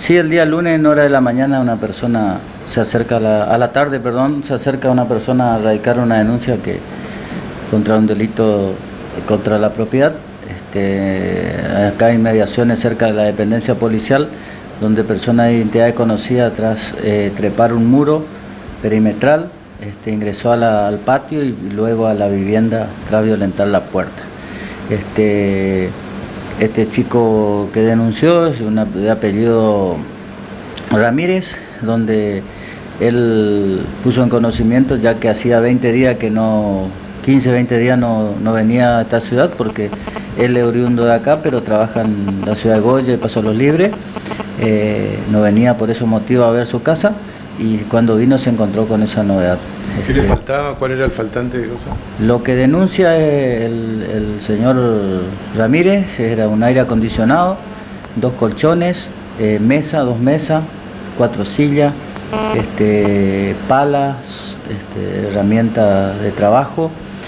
Sí, el día lunes en hora de la mañana una persona se acerca a la tarde, se acerca una persona a radicar una denuncia contra un delito contra la propiedad. Acá hay inmediaciones cerca de la dependencia policial, donde personas de identidad desconocida tras trepar un muro perimetral ingresó al patio y luego a la vivienda tras violentar la puerta. Este chico que denunció es de apellido Ramírez, donde él puso en conocimiento, ya que hacía 20 días que 15, 20 días no venía a esta ciudad, porque él es oriundo de acá, pero trabaja en la ciudad de Goya y Paso Los Libres. No venía por ese motivo a ver su casa, y cuando vino se encontró con esa novedad. ¿Qué le faltaba? ¿Cuál era el faltante de cosas? Lo que denuncia el señor Ramírez era un aire acondicionado, 2 colchones, dos mesas, 4 sillas, palas, herramientas de trabajo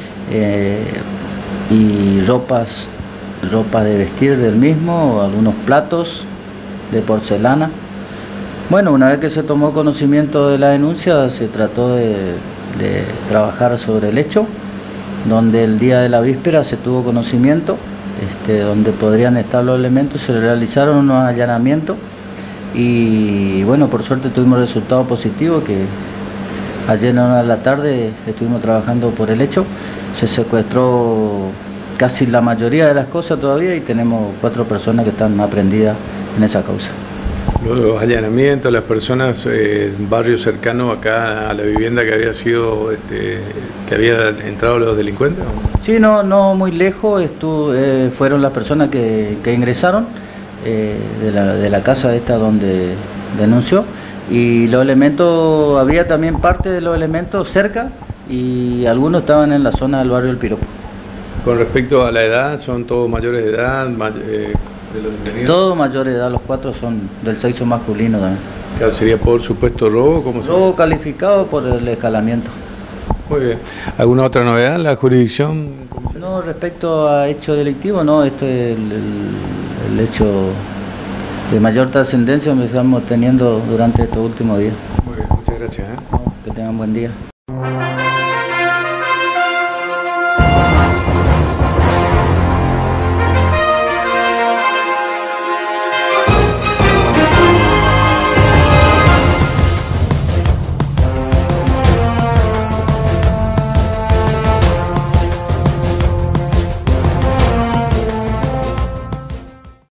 y ropa de vestir del mismo, algunos platos de porcelana. Bueno, una vez que se tomó conocimiento de la denuncia, se trató de trabajar sobre el hecho, donde el día de la víspera se tuvo conocimiento, donde podrían estar los elementos, se realizaron unos allanamientos y bueno, por suerte tuvimos resultados positivos, que ayer en hora de la tarde estuvimos trabajando por el hecho. Se secuestró casi la mayoría de las cosas todavía y tenemos 4 personas que están aprehendidas en esa causa. Los allanamientos, las personas en barrios cercanos acá a la vivienda que había sido, que había entrado los delincuentes, ¿o? Sí, no muy lejos, fueron las personas que ingresaron de la casa esta donde denunció, y los elementos, había también parte de los elementos cerca y algunos estaban en la zona del barrio El Piropo. Con respecto a la edad, ¿son todos mayores de edad? Todos mayores de edad, los 4 son del sexo masculino también. Claro, ¿sería por supuesto robo? Robo calificado por el escalamiento. Muy bien. ¿Alguna otra novedad en la jurisdicción? No, respecto a hecho delictivo, no, este es el hecho de mayor trascendencia que estamos teniendo durante estos últimos días. Muy bien, muchas gracias. Que tengan buen día.